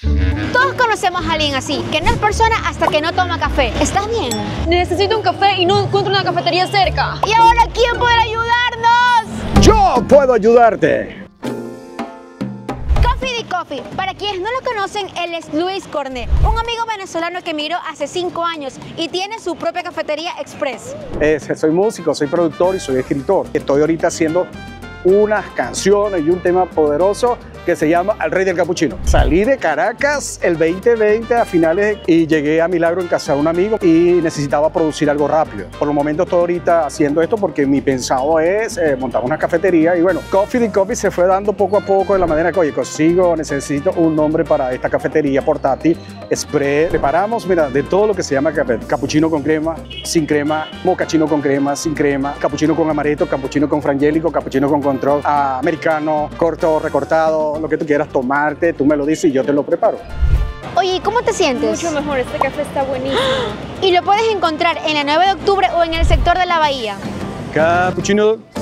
Todos conocemos a alguien así, que no es persona hasta que no toma café. ¿Estás bien? Necesito un café y no encuentro una cafetería cerca. ¿Y ahora quién podrá ayudarnos? ¡Yo puedo ayudarte! Coffee de Coffee. Para quienes no lo conocen, él es Luis Cornet, un amigo venezolano que emigró hace 5 años y tiene su propia cafetería express. Soy músico, soy productor y soy escritor. Estoy ahorita haciendo unas canciones y un tema poderoso que se llama Al Rey del Capuchino. Salí de Caracas el 2020 a finales y llegué a Milagro en casa de un amigo y necesitaba producir algo rápido. Por el momento estoy ahorita haciendo esto porque mi pensado es montar una cafetería y bueno, Coffee de Coffee se fue dando poco a poco de la manera que, oye, necesito un nombre para esta cafetería portátil, express. Preparamos, mira, de todo lo que se llama café. Capuchino con crema, sin crema, mocachino con crema, sin crema, capuchino con amaretto, capuchino con frangélico, capuchino con control, americano, corto, recortado, lo que tú quieras tomarte, tú me lo dices y yo te lo preparo. Oye, ¿y cómo te sientes? Mucho mejor, este café está buenísimo. Y lo puedes encontrar en la 9 de octubre o en el sector de la Bahía. Capuchino